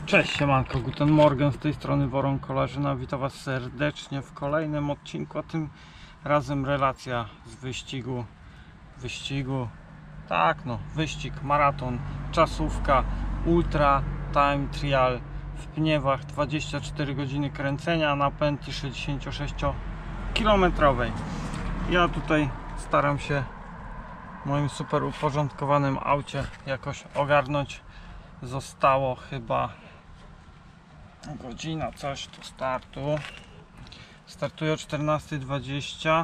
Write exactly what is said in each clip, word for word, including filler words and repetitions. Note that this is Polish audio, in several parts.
Cześć, siemanko, guten morgen, z tej strony Woron Kolarzyna. Witam Was serdecznie w kolejnym odcinku, a tym razem relacja z wyścigu, wyścigu, tak no, wyścig, maraton, czasówka, ultra time trial w Pniewach, dwadzieścia cztery godziny kręcenia na pętli sześćdziesięciokilometrowej. Ja tutaj staram się w moim super uporządkowanym aucie jakoś ogarnąć. Zostało chyba godzina coś do startu. Startuję o czternasta dwadzieścia,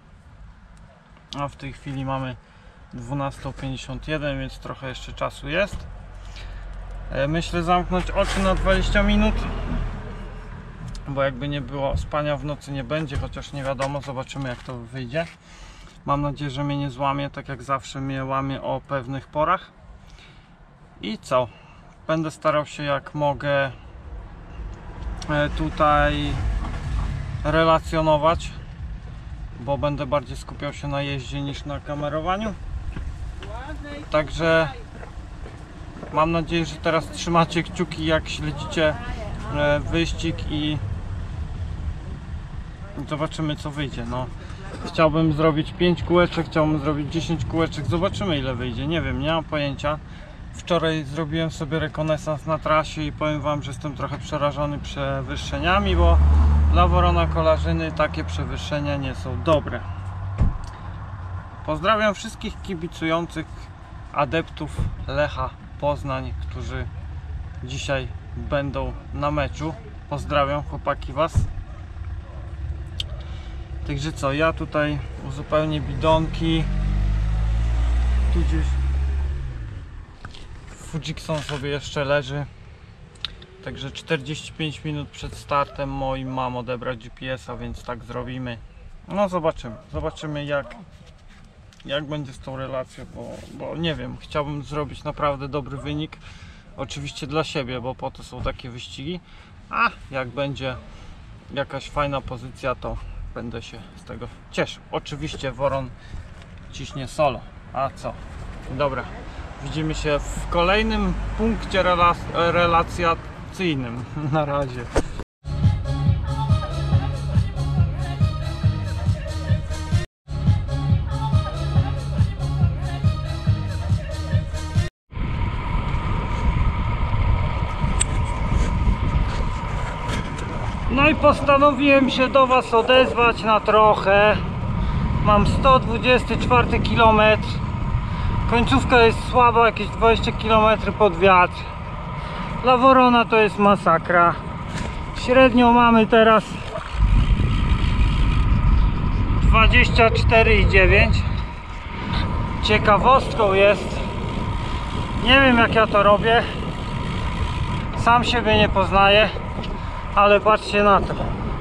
a w tej chwili mamy dwunasta pięćdziesiąt jeden, więc trochę jeszcze czasu jest. Myślę zamknąć oczy na dwadzieścia minut, bo jakby nie było, spania w nocy nie będzie, chociaż nie wiadomo, zobaczymy jak to wyjdzie. Mam nadzieję, że mnie nie złamie, tak jak zawsze mnie łamie o pewnych porach. I co? Będę starał się jak mogę tutaj relacjonować, bo będę bardziej skupiał się na jeździe niż na kamerowaniu. Także mam nadzieję, że teraz trzymacie kciuki, jak śledzicie wyścig i zobaczymy co wyjdzie. No, chciałbym zrobić pięć kółeczek, chciałbym zrobić dziesięć kółeczek, zobaczymy ile wyjdzie, nie wiem, nie mam pojęcia. Wczoraj zrobiłem sobie rekonesans na trasie i powiem Wam, że jestem trochę przerażony przewyższeniami, bo dla Worona Kolarzyny takie przewyższenia nie są dobre. Pozdrawiam wszystkich kibicujących adeptów Lecha Poznań, którzy dzisiaj będą na meczu. Pozdrawiam chłopaki Was. Także co, ja tutaj uzupełnię bidonki. Tu gdzieś Fujikson sobie jeszcze leży. Także czterdzieści pięć minut przed startem moim mam odebrać G P S a, więc tak zrobimy. No zobaczymy, zobaczymy jak jak będzie z tą relacją, bo, bo nie wiem, chciałbym zrobić naprawdę dobry wynik. Oczywiście dla siebie, bo po to są takie wyścigi. A jak będzie jakaś fajna pozycja, to będę się z tego cieszył. Oczywiście Woron ciśnie solo. A co? Dobra. Widzimy się w kolejnym punkcie relacjacyjnym. Na razie. No i postanowiłem się do Was odezwać na trochę. Mam sto dwudziesty czwarty kilometr. Końcówka jest słaba, jakieś dwadzieścia kilometrów pod wiatr. Dla Worona to jest masakra. Średnio mamy teraz dwadzieścia cztery i dziewięć. Ciekawostką jest, nie wiem jak ja to robię, sam siebie nie poznaję, ale patrzcie na to.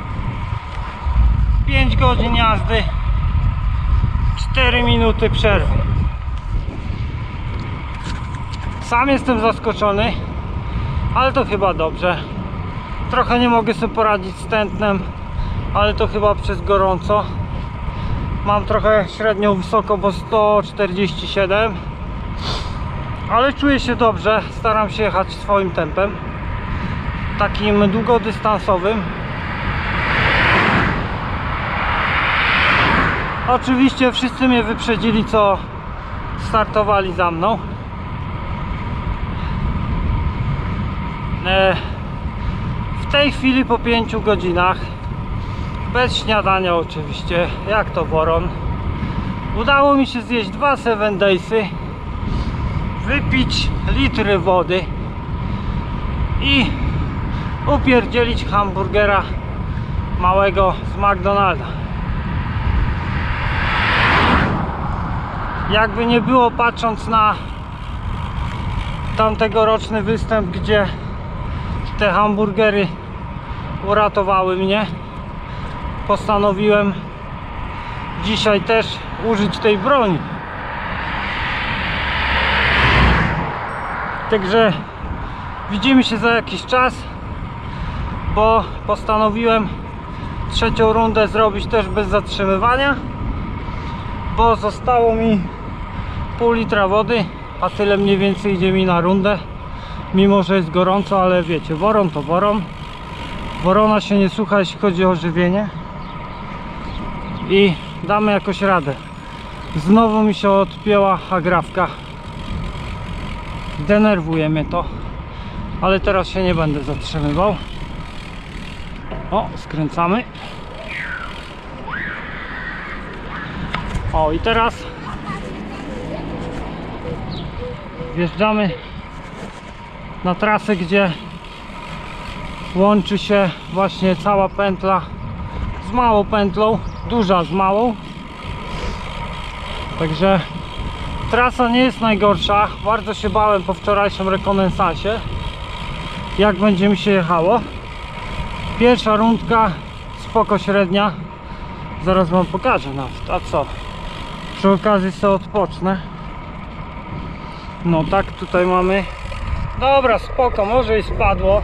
pięć godzin jazdy, cztery minuty przerwy. Sam jestem zaskoczony, ale to chyba dobrze. Trochę nie mogę sobie poradzić z tętnem, ale to chyba przez gorąco. Mam trochę średnią wysoko, bo sto czterdzieści siedem, ale czuję się dobrze. Staram się jechać swoim tempem, takim długodystansowym. Oczywiście wszyscy mnie wyprzedzili, co startowali za mną. W tej chwili po pięciu godzinach, bez śniadania oczywiście, jak to Woron, udało mi się zjeść dwa seven daysy, wypić litry wody i upierdzielić hamburgera małego z McDonalda. Jakby nie było, patrząc na tamtegoroczny występ, gdzie te hamburgery uratowały mnie, postanowiłem dzisiaj też użyć tej broni. Także widzimy się za jakiś czas, bo postanowiłem trzecią rundę zrobić też bez zatrzymywania, bo zostało mi pół litra wody, a tyle mniej więcej idzie mi na rundę. mimo że jest gorąco, ale wiecie, woron to woron. Worona się nie słucha, jeśli chodzi o żywienie. I damy jakoś radę. Znowu mi się odpięła agrafka. Denerwuje mnie to, ale teraz się nie będę zatrzymywał. O, skręcamy. O, i teraz wjeżdżamy na trasę, gdzie łączy się właśnie cała pętla z małą pętlą, duża z małą. Także trasa nie jest najgorsza. Bardzo się bałem po wczorajszym rekonesansie, jak będzie mi się jechało. Pierwsza rundka spoko, średnia. Zaraz wam pokażę nawet. A co? Przy okazji sobie odpocznę. No tak, tutaj mamy. Dobra, spoko, może i spadło,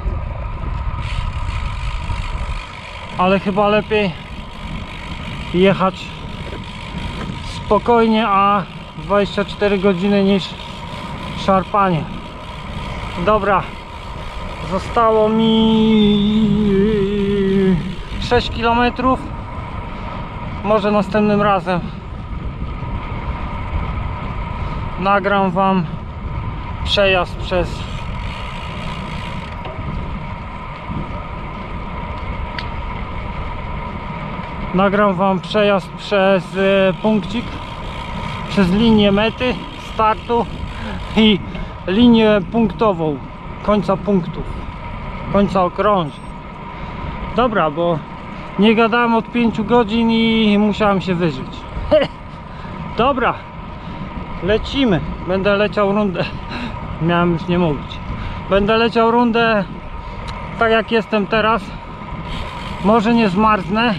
ale chyba lepiej jechać spokojnie, a dwadzieścia cztery godziny niż szarpanie. Dobra, zostało mi sześć kilometrów. Może następnym razem nagram wam przejazd przez nagram wam przejazd przez y, punkcik, przez linię mety startu i linię punktową końca punktów, końca okrążeń. Dobra, bo nie gadałem od pięciu godzin i musiałem się wyżyć. Dobra, lecimy. Będę leciał rundę. Miałem już nie mówić. Będę leciał rundę tak jak jestem teraz. Może nie zmarznę,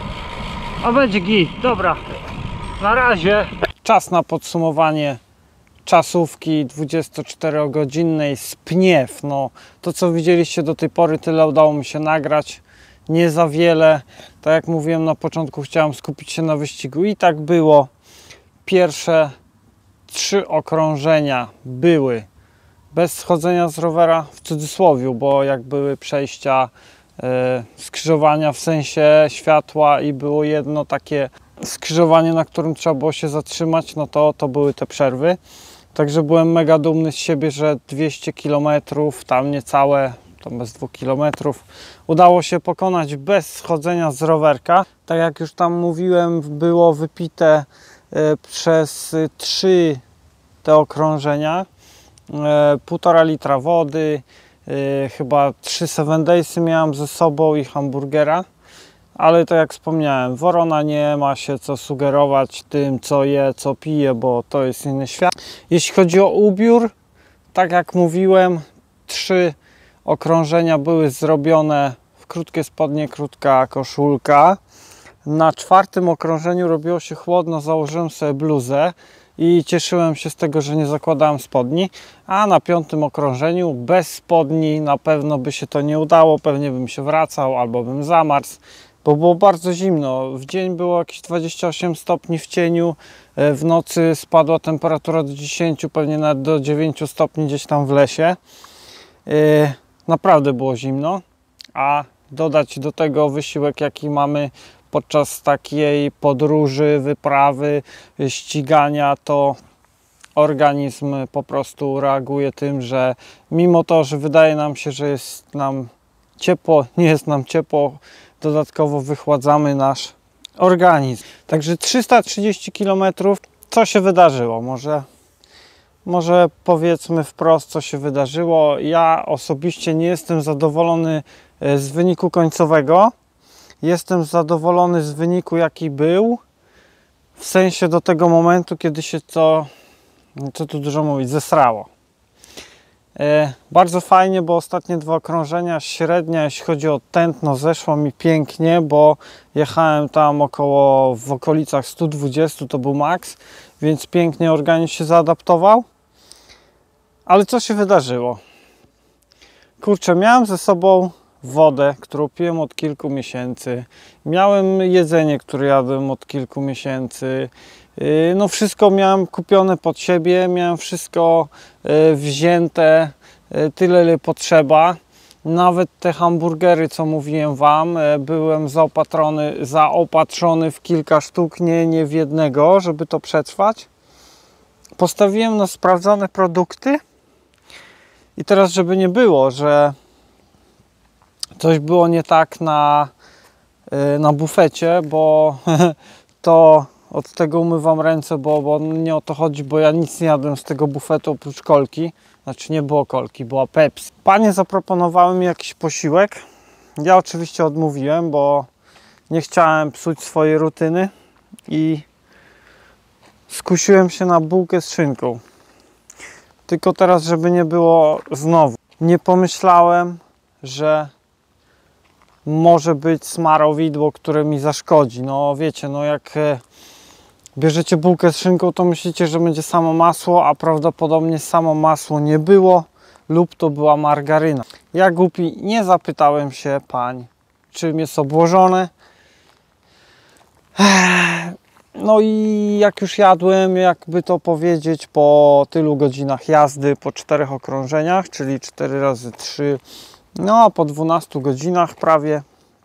a będzie git. Dobra, na razie. Czas na podsumowanie czasówki dwudziestoczterogodzinnej z Pniew. No, to co widzieliście do tej pory, tyle udało mi się nagrać. Nie za wiele. Tak jak mówiłem na początku, chciałem skupić się na wyścigu i tak było. Pierwsze trzy okrążenia były bez schodzenia z rowera, w cudzysłowie, bo jak były przejścia, yy, skrzyżowania w sensie światła i było jedno takie skrzyżowanie, na którym trzeba było się zatrzymać, no to to były te przerwy. Także byłem mega dumny z siebie, że dwieście kilometrów, tam niecałe, tam bez dwóch kilometrów udało się pokonać bez schodzenia z rowerka. Tak jak już tam mówiłem, było wypite y, przez trzy te okrążenia, y, półtora litra wody, y, chyba trzy seven daysy miałem ze sobą i hamburgera. Ale tak jak wspomniałem, Worona nie ma się co sugerować tym, co je, co pije, bo to jest inny świat. Jeśli chodzi o ubiór, tak jak mówiłem, trzy okrążenia były zrobione w krótkie spodnie, krótka koszulka. Na czwartym okrążeniu robiło się chłodno, założyłem sobie bluzę i cieszyłem się z tego, że nie zakładałem spodni, a na piątym okrążeniu bez spodni na pewno by się to nie udało, pewnie bym się wracał albo bym zamarzł, bo było bardzo zimno. W dzień było jakieś dwadzieścia osiem stopni w cieniu, w nocy spadła temperatura do dziesięciu, pewnie nawet do dziewięciu stopni gdzieś tam w lesie. Naprawdę było zimno, a dodać do tego wysiłek, jaki mamy podczas takiej podróży, wyprawy, ścigania, to organizm po prostu reaguje tym, że mimo to, że wydaje nam się, że jest nam ciepło, nie jest nam ciepło, dodatkowo wychładzamy nasz organizm. Także trzysta trzydzieści kilometrów. Co się wydarzyło? Może, może powiedzmy wprost, co się wydarzyło. Ja osobiście nie jestem zadowolony z wyniku końcowego. Jestem zadowolony z wyniku, jaki był, w sensie do tego momentu, kiedy się to, co tu dużo mówić, zesrało. E, bardzo fajnie, bo ostatnie dwa okrążenia, średnia, jeśli chodzi o tętno, zeszło mi pięknie, bo jechałem tam około, w okolicach stu dwudziestu, to był maks, więc pięknie organizm się zaadaptował. Ale co się wydarzyło? Kurczę, miałem ze sobą wodę, którą piłem od kilku miesięcy. Miałem jedzenie, które jadłem od kilku miesięcy. No wszystko miałem kupione pod siebie, miałem wszystko wzięte tyle ile potrzeba. Nawet te hamburgery, co mówiłem Wam, byłem zaopatrzony, zaopatrzony w kilka sztuk, nie, nie w jednego, żeby to przetrwać. Postawiłem na sprawdzone produkty i teraz, żeby nie było, że coś było nie tak na, na bufecie, bo to od tego umywam ręce, bo, bo nie o to chodzi, bo ja nic nie jadłem z tego bufetu oprócz kolki. Znaczy nie było kolki, była Pepsi. Panie zaproponowały mi jakiś posiłek. Ja oczywiście odmówiłem, bo nie chciałem psuć swojej rutyny i skusiłem się na bułkę z szynką. Tylko teraz, żeby nie było znowu, nie pomyślałem, że może być smarowidło, które mi zaszkodzi. No wiecie, no jak bierzecie bułkę z szynką, to myślicie, że będzie samo masło, a prawdopodobnie samo masło nie było lub to była margaryna. Ja głupi nie zapytałem się pań, czym jest obłożone. No i jak już jadłem, jakby to powiedzieć, po tylu godzinach jazdy, po czterech okrążeniach, czyli cztery razy trzy, no a po dwunastu godzinach prawie,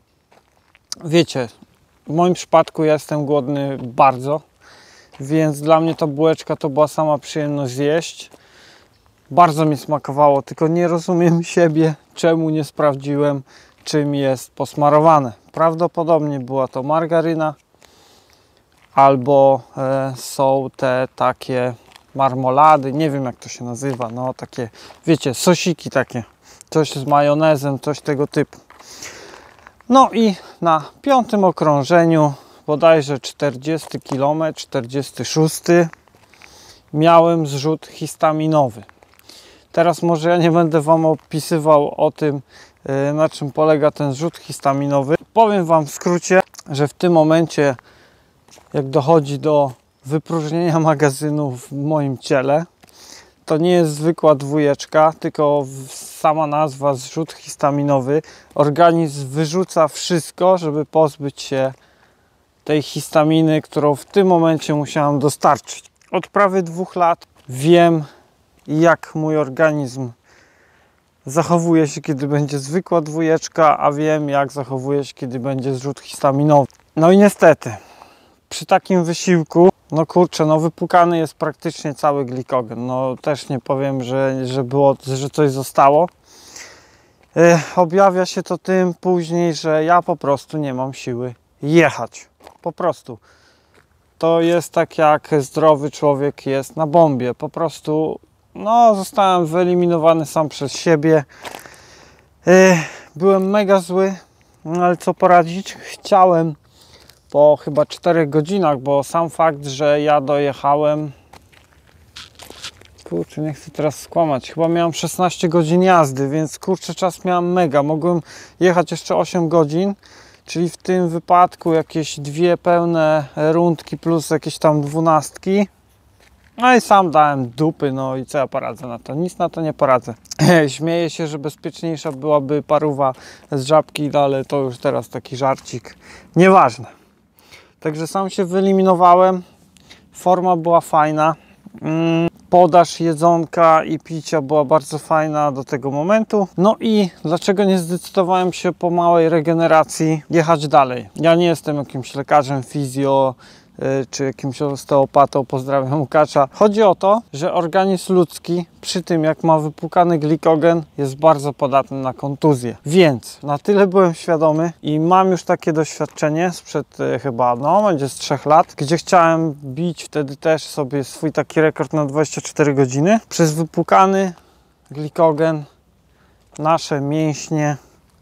wiecie, w moim przypadku ja jestem głodny bardzo, więc dla mnie ta bułeczka to była sama przyjemność zjeść. Bardzo mi smakowało, tylko nie rozumiem siebie, czemu nie sprawdziłem, czym jest posmarowane. Prawdopodobnie była to margaryna, albo e, są te takie marmolady, nie wiem jak to się nazywa, no takie, wiecie, sosiki takie, coś z majonezem, coś tego typu. No i na piątym okrążeniu, bodajże czterdziesty kilometr, czterdziesty szósty, miałem zrzut histaminowy. Teraz może ja nie będę Wam opisywał o tym, na czym polega ten zrzut histaminowy. Powiem Wam w skrócie, że w tym momencie, jak dochodzi do wypróżnienia magazynu w moim ciele, to nie jest zwykła dwójeczka, tylko sama nazwa zrzut histaminowy. Organizm wyrzuca wszystko, żeby pozbyć się tej histaminy, którą w tym momencie musiałem dostarczyć. Od prawie dwóch lat wiem, jak mój organizm zachowuje się, kiedy będzie zwykła dwójeczka, a wiem, jak zachowuje się, kiedy będzie zrzut histaminowy. No i niestety, przy takim wysiłku, no kurczę, no wypłukany jest praktycznie cały glikogen. No też nie powiem, że, że, było, że coś zostało. Yy, objawia się to tym później, że ja po prostu nie mam siły jechać. Po prostu. To jest tak, jak zdrowy człowiek jest na bombie. Po prostu no, zostałem wyeliminowany sam przez siebie. Yy, byłem mega zły, no ale co poradzić? Chciałem po chyba czterech godzinach, bo sam fakt, że ja dojechałem, kurczę, nie chcę teraz skłamać, chyba miałem szesnaście godzin jazdy, więc kurczę, czas miałem mega. Mogłem jechać jeszcze osiem godzin, czyli w tym wypadku jakieś dwie pełne rundki plus jakieś tam dwunastki. No i sam dałem dupy, no i co ja poradzę na to? Nic na to nie poradzę. Śmieję się, że bezpieczniejsza byłaby parówa z żabki, ale to już teraz taki żarcik. Nieważne. Także sam się wyeliminowałem. Forma była fajna. Podaż jedzonka i picia była bardzo fajna do tego momentu. No i dlaczego nie zdecydowałem się po małej regeneracji jechać dalej? Ja nie jestem jakimś lekarzem fizjo czy jakimś osteopatą, pozdrawiam Łukasza. Chodzi o to, że organizm ludzki przy tym, jak ma wypłukany glikogen, jest bardzo podatny na kontuzję. Więc na tyle byłem świadomy i mam już takie doświadczenie sprzed e, chyba, no będzie z trzech lat, gdzie chciałem bić wtedy też sobie swój taki rekord na dwadzieścia cztery godziny. Przez wypłukany glikogen nasze mięśnie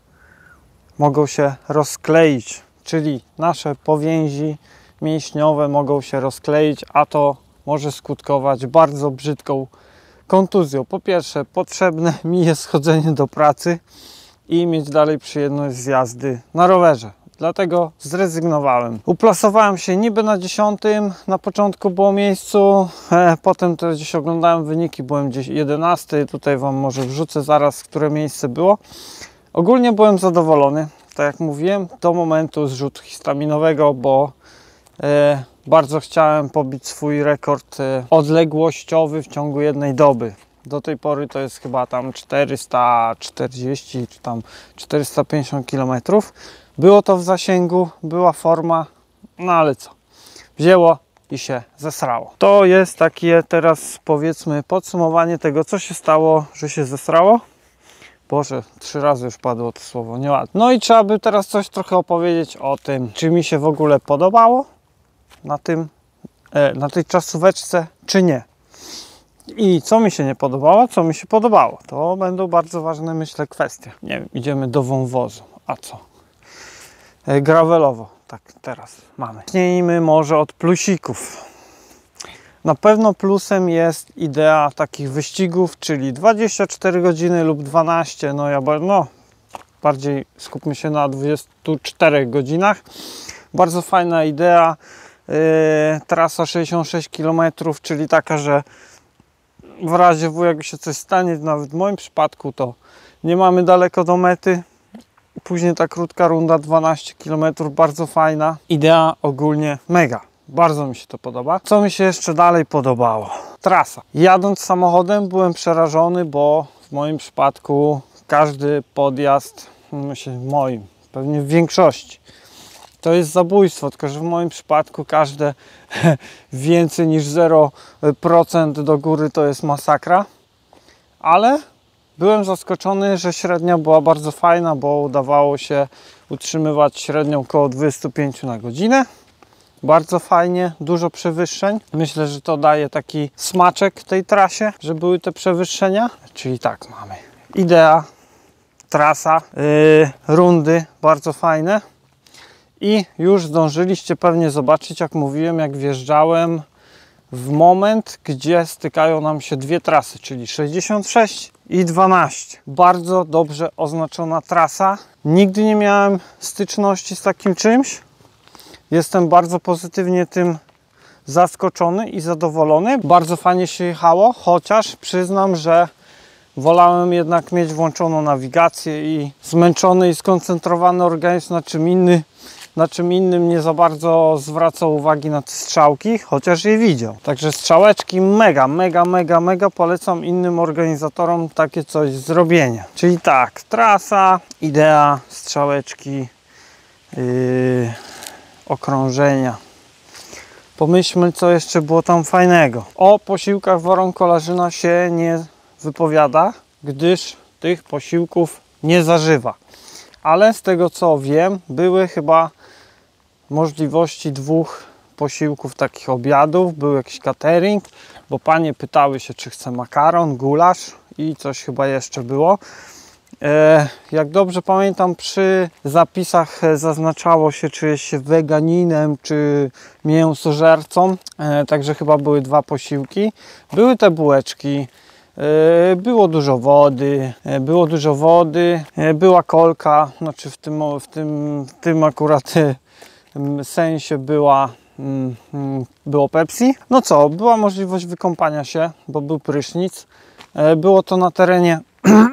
mogą się rozkleić, czyli nasze powięzi mięśniowe mogą się rozkleić, a to może skutkować bardzo brzydką kontuzją. Po pierwsze, potrzebne mi jest chodzenie do pracy i mieć dalej przyjemność z jazdy na rowerze. Dlatego zrezygnowałem. Uplasowałem się niby na dziesiątym, na początku było miejscu, e, potem to gdzieś oglądałem wyniki, byłem gdzieś jedenasty, tutaj Wam może wrzucę zaraz, które miejsce było. Ogólnie byłem zadowolony, tak jak mówiłem, do momentu zrzutu histaminowego, bo bardzo chciałem pobić swój rekord odległościowy w ciągu jednej doby. Do tej pory to jest chyba tam czterysta czterdzieści czy tam czterysta pięćdziesiąt kilometrów. Było to w zasięgu, była forma, no ale co? Wzięło i się zesrało. To jest takie teraz powiedzmy podsumowanie tego, co się stało, że się zesrało. Boże, trzy razy już padło to słowo, nieładnie. No i trzeba by teraz coś trochę opowiedzieć o tym, czy mi się w ogóle podobało na tym, na tej czasóweczce, czy nie. I co mi się nie podobało, co mi się podobało. To będą bardzo ważne, myślę, kwestie. Nie wiem, idziemy do wąwozu. A co? Gravelowo, tak teraz mamy. Zacznijmy może od plusików. Na pewno plusem jest idea takich wyścigów, czyli dwadzieścia cztery godziny lub dwanaście. No ja no, bardziej skupmy się na dwudziestu czterech godzinach. Bardzo fajna idea. Yy, trasa sześćdziesiąt sześć kilometrów, czyli taka, że w razie W, jakby się coś stanie, nawet w moim przypadku, to nie mamy daleko do mety. Później ta krótka runda, dwanaście kilometrów, bardzo fajna. Idea ogólnie mega. Bardzo mi się to podoba. Co mi się jeszcze dalej podobało? Trasa. Jadąc samochodem byłem przerażony, bo w moim przypadku każdy podjazd, myślę w moim, pewnie w większości, to jest zabójstwo, tylko że w moim przypadku każde więcej niż zero procent do góry to jest masakra. Ale byłem zaskoczony, że średnia była bardzo fajna, bo udawało się utrzymywać średnią około dwadzieścia pięć na godzinę. Bardzo fajnie, dużo przewyższeń. Myślę, że to daje taki smaczek tej trasie, że były te przewyższenia. Czyli tak mamy. Idea, trasa, yy, rundy bardzo fajne. I już zdążyliście pewnie zobaczyć, jak mówiłem, jak wjeżdżałem w moment, gdzie stykają nam się dwie trasy, czyli sześćdziesiąt sześć i dwanaście. Bardzo dobrze oznaczona trasa. Nigdy nie miałem styczności z takim czymś. Jestem bardzo pozytywnie tym zaskoczony i zadowolony. Bardzo fajnie się jechało, chociaż przyznam, że wolałem jednak mieć włączoną nawigację i zmęczony i skoncentrowany organizm na czym innym. Na czym innym nie za bardzo zwracał uwagi na te strzałki, chociaż je widział. Także strzałeczki mega, mega, mega, mega polecam innym organizatorom takie coś zrobienia. Czyli tak, trasa, idea, strzałeczki, yy, okrążenia. Pomyślmy, co jeszcze było tam fajnego. O posiłkach Woron Kolarzyna się nie wypowiada, gdyż tych posiłków nie zażywa. Ale z tego co wiem, były chyba możliwości dwóch posiłków, takich obiadów. Był jakiś catering, bo panie pytały się, czy chce makaron, gulasz i coś chyba jeszcze było. E, jak dobrze pamiętam, przy zapisach zaznaczało się, czy jest się weganinem, czy mięsożercą. E, także chyba były dwa posiłki. Były te bułeczki. Było dużo wody, było dużo wody, była kolka, znaczy w tym, w tym, w tym akurat sensie była, było Pepsi. No co, była możliwość wykąpania się, bo był prysznic. Było to na terenie,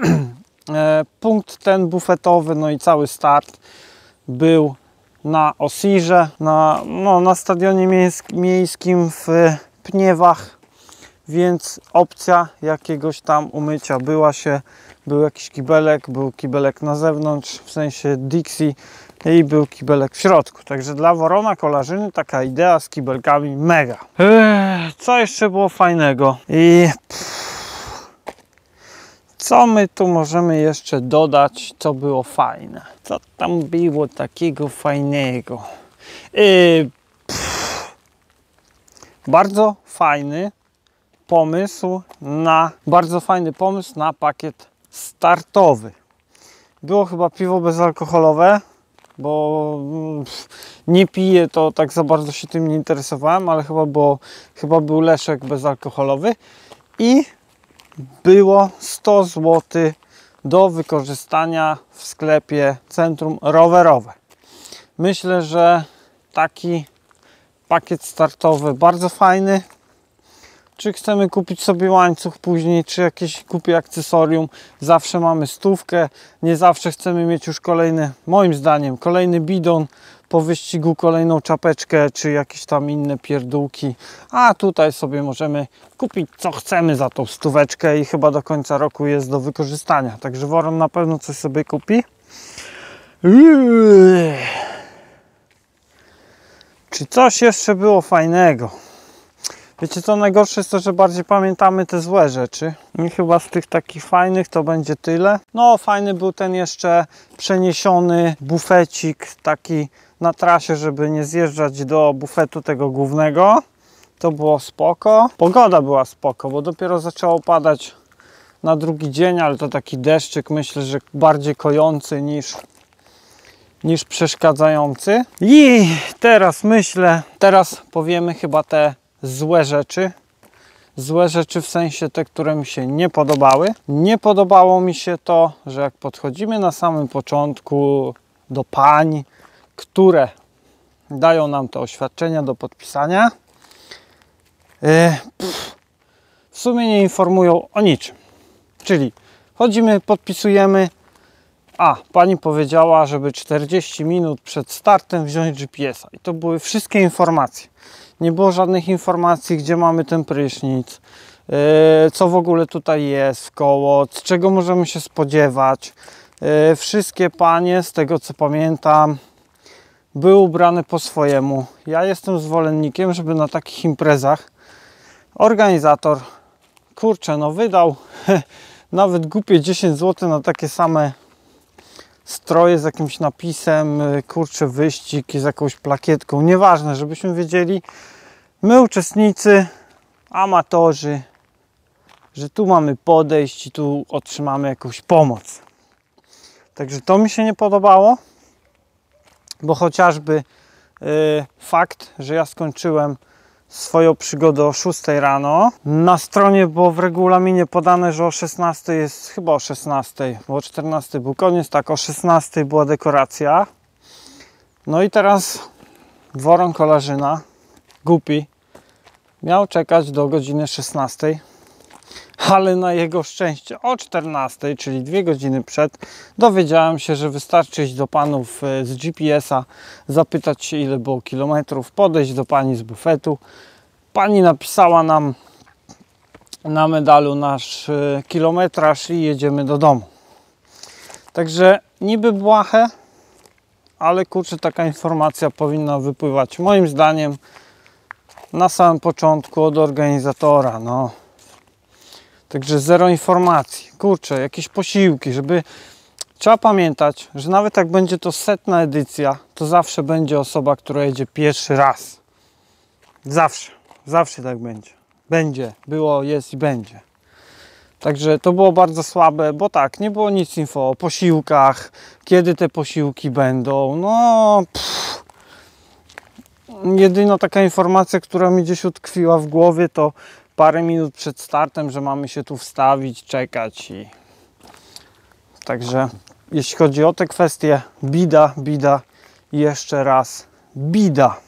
punkt ten bufetowy, no i cały start był na Osirze, na, no, na stadionie miejskim w Pniewach. Więc opcja jakiegoś tam umycia była się, był jakiś kibelek, był kibelek na zewnątrz, w sensie Dixie i był kibelek w środku. Także dla Worona Kolarzyny taka idea z kibelkami mega. Ech, co jeszcze było fajnego? I pff, co my tu możemy jeszcze dodać, co było fajne? Co tam było takiego fajnego? Yy, pff, bardzo fajny pomysł na bardzo fajny pomysł na pakiet startowy. Było chyba piwo bezalkoholowe, bo nie piję, to tak za bardzo się tym nie interesowałem, ale chyba, było, chyba był Leszek bezalkoholowy i było sto złotych do wykorzystania w sklepie Centrum Rowerowe. Myślę, że taki pakiet startowy bardzo fajny. Czy chcemy kupić sobie łańcuch później, czy jakieś kupię akcesorium, zawsze mamy stówkę, nie zawsze chcemy mieć już kolejny, moim zdaniem, kolejny bidon po wyścigu kolejną czapeczkę, czy jakieś tam inne pierdółki. A tutaj sobie możemy kupić co chcemy za tą stóweczkę i chyba do końca roku jest do wykorzystania. Także Woron na pewno coś sobie kupi. Czy coś jeszcze było fajnego? Wiecie co, najgorsze jest to, że bardziej pamiętamy te złe rzeczy. I chyba z tych takich fajnych to będzie tyle. No fajny był ten jeszcze przeniesiony bufecik taki na trasie, żeby nie zjeżdżać do bufetu tego głównego. To było spoko. Pogoda była spoko, bo dopiero zaczęło padać na drugi dzień, ale to taki deszczyk, myślę, że bardziej kojący niż, niż przeszkadzający. I teraz myślę, teraz powiemy chyba te złe rzeczy. Złe rzeczy w sensie te, które mi się nie podobały. Nie podobało mi się to, że jak podchodzimy na samym początku do pań, które dają nam te oświadczenia do podpisania, w sumie nie informują o niczym. Czyli chodzimy, podpisujemy, a pani powiedziała, żeby czterdzieści minut przed startem wziąć G P S a. I to były wszystkie informacje. Nie było żadnych informacji, gdzie mamy ten prysznic, co w ogóle tutaj jest koło, z czego możemy się spodziewać. Wszystkie panie, z tego co pamiętam, były ubrane po swojemu. Ja jestem zwolennikiem, żeby na takich imprezach organizator, kurczę, no wydał nawet głupie dziesięć złotych na takie same stroje z jakimś napisem, kurczę, wyścig i z jakąś plakietką, nieważne, żebyśmy wiedzieli, my uczestnicy, amatorzy, że tu mamy podejść i tu otrzymamy jakąś pomoc. Także to mi się nie podobało, bo chociażby yy, fakt, że ja skończyłem swoją przygodę o szóstej rano. Na stronie było w regulaminie podane, że o szesnastej jest, chyba o szesnastej, bo o czternastej był koniec, tak, o szesnastej była dekoracja. No i teraz Woron Kolarzyna, głupi, miał czekać do godziny szesnastej, ale na jego szczęście o czternastej, czyli dwie godziny przed, dowiedziałem się, że wystarczy iść do panów z G P S a, zapytać się, ile było kilometrów, podejść do pani z bufetu. Pani napisała nam na medalu nasz kilometraż i jedziemy do domu. Także niby błahe, ale kurczę, taka informacja powinna wypływać moim zdaniem na samym początku od organizatora. No. Także zero informacji. Kurczę, jakieś posiłki, żeby... Trzeba pamiętać, że nawet jak będzie to setna edycja, to zawsze będzie osoba, która jedzie pierwszy raz. Zawsze. Zawsze tak będzie. Będzie. Było, jest i będzie. Także to było bardzo słabe, bo tak, nie było nic info o posiłkach, kiedy te posiłki będą. No... Pff. Jedyna taka informacja, która mi gdzieś utkwiła w głowie, to parę minut przed startem, że mamy się tu wstawić, czekać i... Także jeśli chodzi o te kwestie, bida, bida i jeszcze raz bida.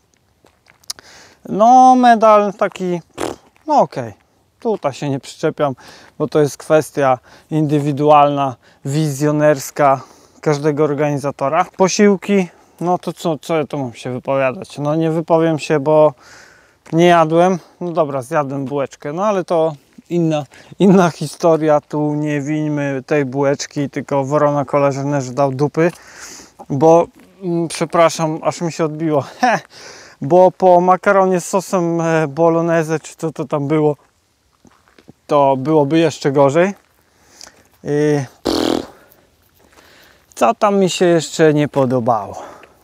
No medal taki, no okej, okay. Tutaj się nie przyczepiam, bo to jest kwestia indywidualna, wizjonerska każdego organizatora. Posiłki, no to co, co ja tu mam się wypowiadać? No nie wypowiem się, bo nie jadłem. No dobra, zjadłem bułeczkę, no ale to inna, inna historia. Tu nie wińmy tej bułeczki, tylko Worona Kolarzyna, że dał dupy, bo mm, przepraszam, aż mi się odbiło. Heh, bo po makaronie z sosem bolognese, czy co to tam było, to byłoby jeszcze gorzej. I pff, co tam mi się jeszcze nie podobało?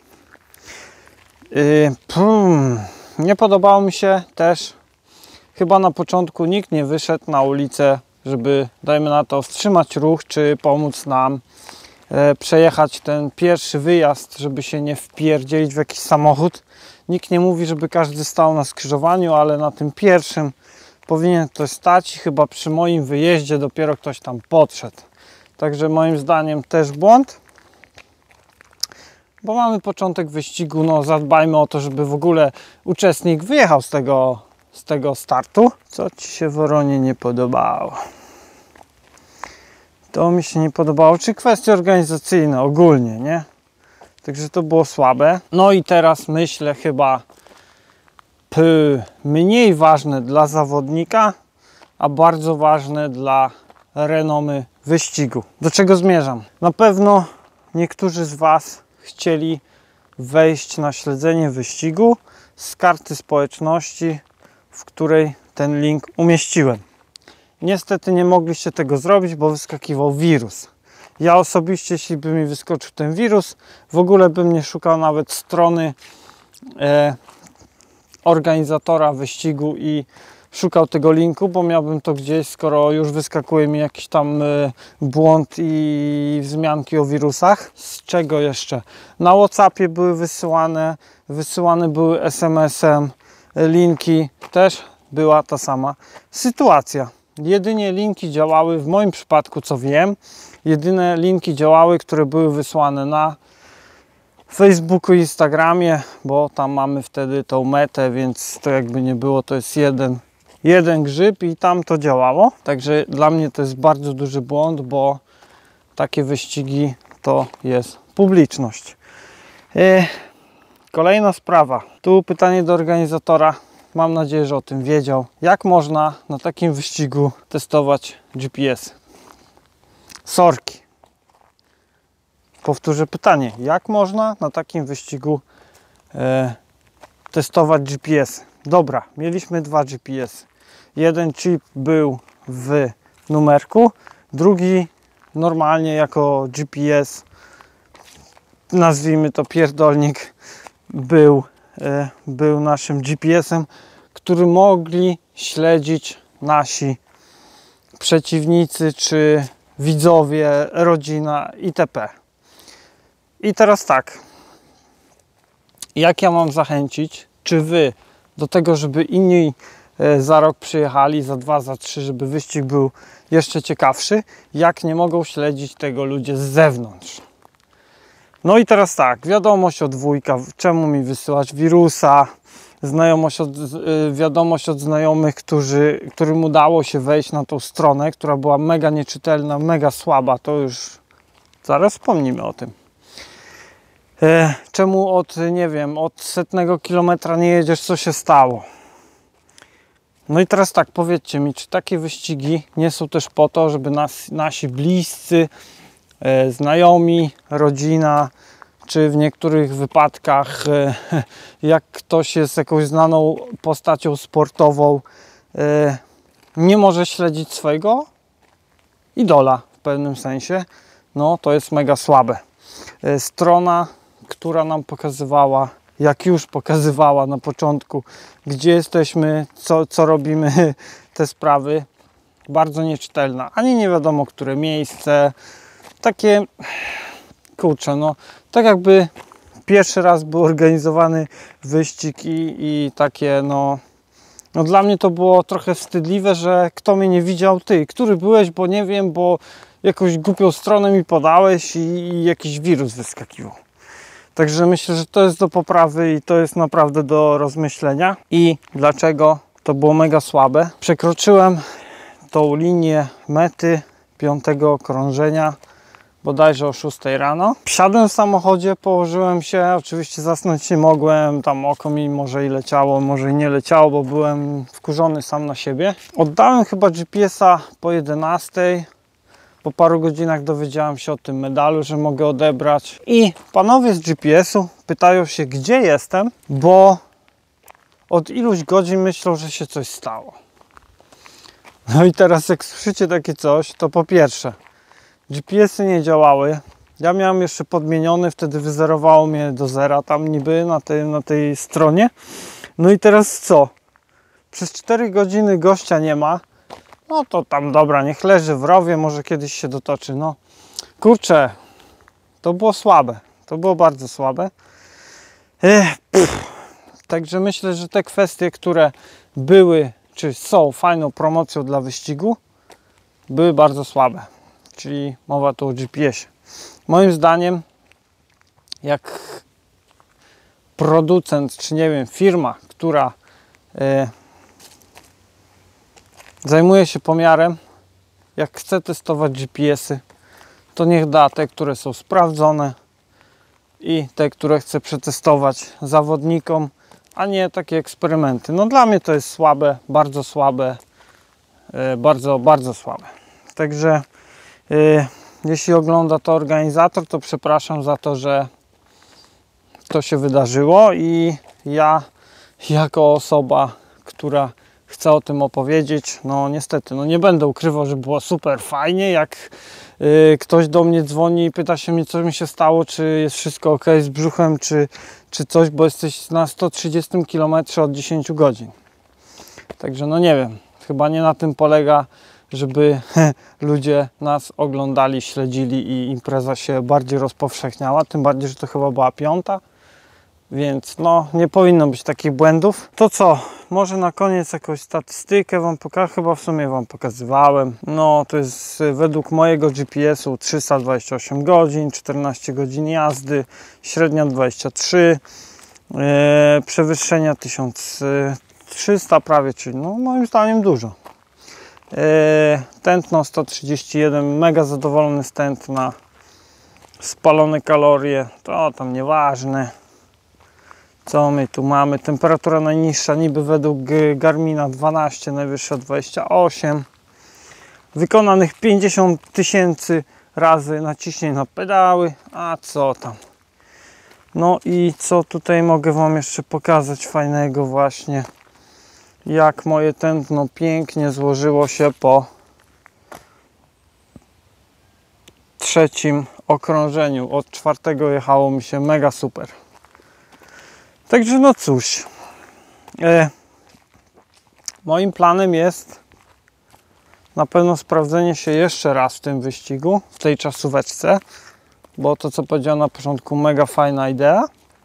I, pff, nie podobało mi się też, chyba na początku nikt nie wyszedł na ulicę, żeby, dajmy na to, wstrzymać ruch, czy pomóc nam e, przejechać ten pierwszy wyjazd, żeby się nie wpierdzielić w jakiś samochód. Nikt nie mówi, żeby każdy stał na skrzyżowaniu, ale na tym pierwszym powinien ktoś stać i chyba przy moim wyjeździe dopiero ktoś tam podszedł. Także moim zdaniem też błąd. Bo mamy początek wyścigu, no zadbajmy o to, żeby w ogóle uczestnik wyjechał z tego, z tego startu. Co Ci się, Woronie, nie podobało? To mi się nie podobało, czy kwestie organizacyjne ogólnie, nie? Także to było słabe. No i teraz myślę chyba p mniej ważne dla zawodnika, a bardzo ważne dla renomy wyścigu. Do czego zmierzam? Na pewno niektórzy z Was chcieli wejść na śledzenie wyścigu z karty społeczności, w której ten link umieściłem. Niestety nie mogliście tego zrobić, bo wyskakiwał wirus. Ja osobiście, jeśli by mi wyskoczył ten wirus, w ogóle bym nie szukał nawet strony e, organizatora wyścigu i szukał tego linku, bo miałbym to gdzieś, skoro już wyskakuje mi jakiś tam y, błąd i wzmianki o wirusach. Z czego jeszcze? Na WhatsAppie były wysyłane, wysyłane były es em esem linki, też była ta sama sytuacja. Jedynie linki działały, w moim przypadku co wiem, jedyne linki działały, które były wysłane na Facebooku i Instagramie, bo tam mamy wtedy tą metę, więc to jakby nie było, to jest jeden jeden grzyb i tam to działało. Także dla mnie to jest bardzo duży błąd, bo takie wyścigi to jest publiczność. Yy, kolejna sprawa. Tu pytanie do organizatora. Mam nadzieję, że o tym wiedział. Jak można na takim wyścigu testować G P S? Sorki. Powtórzę pytanie. Jak można na takim wyścigu yy, testować G P S? Dobra, mieliśmy dwa G P S. Jeden chip był w numerku, drugi normalnie jako G P S, nazwijmy to pierdolnik, był, e, był naszym G P S-em, który mogli śledzić nasi przeciwnicy czy widzowie, rodzina itp. I teraz tak, jak ja mam zachęcić, czy wy do tego, żeby inni za rok przyjechali, za dwa, za trzy, żeby wyścig był jeszcze ciekawszy, jak nie mogą śledzić tego ludzie z zewnątrz? No i teraz tak, wiadomość od wujka, czemu mi wysyłać wirusa, znajomość od, wiadomość od znajomych, którzy, którym udało się wejść na tą stronę, która była mega nieczytelna, mega słaba, to już zaraz wspomnimy o tym. Czemu od, nie wiem, od setnego kilometra nie jedziesz, co się stało? No i teraz tak, powiedzcie mi, czy takie wyścigi nie są też po to, żeby nas, nasi bliscy, e, znajomi, rodzina, czy w niektórych wypadkach, e, jak ktoś jest jakąś znaną postacią sportową, e, nie może śledzić swojego idola w pewnym sensie, no to jest mega słabe. E, strona, która nam pokazywała, jak już pokazywała na początku, gdzie jesteśmy, co, co robimy, te sprawy, bardzo nieczytelna. Ani nie wiadomo, które miejsce. Takie, kurczę, no, tak jakby pierwszy raz był organizowany wyścig i, i takie, no, no, dla mnie to było trochę wstydliwe, że kto mnie nie widział, ty, który byłeś, bo nie wiem, bo jakąś głupią stronę mi podałeś i, i jakiś wirus wyskakiwał. Także myślę, że to jest do poprawy i to jest naprawdę do rozmyślenia. I dlaczego to było mega słabe? Przekroczyłem tą linię mety piątego okrążenia bodajże o szóstej rano. Wsiadłem w samochodzie, położyłem się, oczywiście zasnąć nie mogłem, tam oko mi może i leciało, może i nie leciało, bo byłem wkurzony sam na siebie. Oddałem chyba G P S-a po jedenastej. Po paru godzinach dowiedziałem się o tym medalu, że mogę odebrać. I panowie z G P S-u pytają się, gdzie jestem, bo od iluś godzin myślą, że się coś stało. No i teraz jak słyszycie takie coś, to po pierwsze, G P S-y nie działały. Ja miałem jeszcze podmieniony, wtedy wyzerowało mnie do zera tam niby na tej, na tej stronie. No i teraz co? Przez cztery godziny gościa nie ma. No to tam dobra, niech leży w rowie, może kiedyś się dotoczy. No kurczę, to było słabe. To było bardzo słabe. Ech, Także myślę, że te kwestie, które były, czy są fajną promocją dla wyścigu, były bardzo słabe. Czyli mowa tu o G P S-ie. Moim zdaniem, jak producent, czy nie wiem, firma, która e, zajmuje się pomiarem, jak chce testować G P S-y, to niech da te, które są sprawdzone i te, które chcę przetestować zawodnikom, a nie takie eksperymenty. No dla mnie to jest słabe, bardzo słabe, yy, bardzo, bardzo słabe. Także yy, jeśli ogląda to organizator, to przepraszam za to, że to się wydarzyło i ja jako osoba, która chce o tym opowiedzieć, no niestety, no nie będę ukrywał, że było super fajnie, jak yy, ktoś do mnie dzwoni i pyta się mnie, co mi się stało, czy jest wszystko ok z brzuchem, czy, czy coś, bo jesteś na sto trzydziestym kilometrze od dziesięciu godzin. Także no nie wiem, chyba nie na tym polega, żeby ludzie nas oglądali, śledzili i impreza się bardziej rozpowszechniała, tym bardziej, że to chyba była piąta. Więc no, nie powinno być takich błędów. To co? Może na koniec jakąś statystykę Wam pokażę. Chyba w sumie Wam pokazywałem. No, to jest według mojego G P S-u trzysta dwadzieścia osiem godzin, czternaście godzin jazdy, średnia dwadzieścia trzy, yy, przewyższenia tysiąc trzysta prawie, czyli no, moim zdaniem dużo. Yy, tętno sto trzydzieści jeden, mega zadowolony z tętna. Spalone kalorie, to tam nieważne. Co my tu mamy? Temperatura najniższa niby według Garmina dwanaście, najwyższa dwadzieścia osiem. Wykonanych pięćdziesiąt tysięcy razy naciśnięć na pedały. A co tam? No i co tutaj mogę Wam jeszcze pokazać fajnego właśnie? Jak moje tętno pięknie złożyło się po trzecim okrążeniu. Od czwartego jechało mi się mega super. Także no cóż, e, moim planem jest na pewno sprawdzenie się jeszcze raz w tym wyścigu, w tej czasóweczce, bo to, co powiedziałem na początku, mega fajna idea.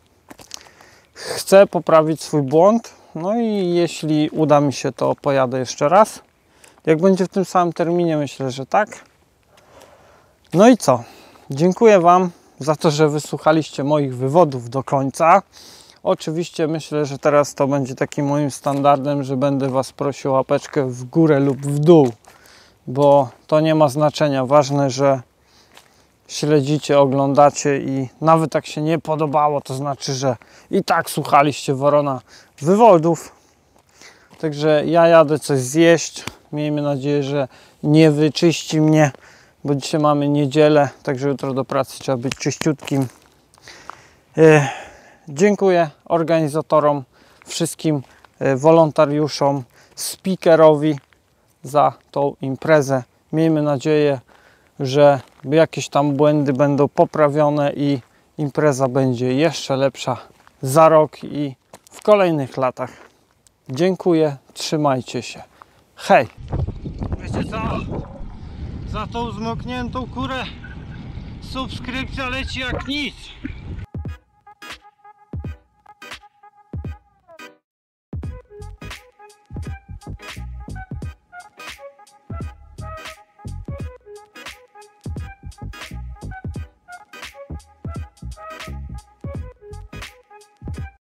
Chcę poprawić swój błąd, no i jeśli uda mi się, to pojadę jeszcze raz. Jak będzie w tym samym terminie, myślę, że tak. No i co? Dziękuję Wam za to, że wysłuchaliście moich wywodów do końca. Oczywiście myślę, że teraz to będzie takim moim standardem, że będę Was prosił o łapeczkę w górę lub w dół, bo to nie ma znaczenia. Ważne, że śledzicie, oglądacie i nawet jak się nie podobało, to znaczy, że i tak słuchaliście Worona wywodów. Także ja jadę coś zjeść. Miejmy nadzieję, że nie wyczyści mnie, bo dzisiaj mamy niedzielę, także jutro do pracy trzeba być czyściutkim. Yy. Dziękuję organizatorom, wszystkim wolontariuszom, speakerowi za tą imprezę. Miejmy nadzieję, że jakieś tam błędy będą poprawione i impreza będzie jeszcze lepsza za rok i w kolejnych latach. Dziękuję, trzymajcie się. Hej! Wiecie co? Za tą zmokniętą kurę subskrypcja leci jak nic.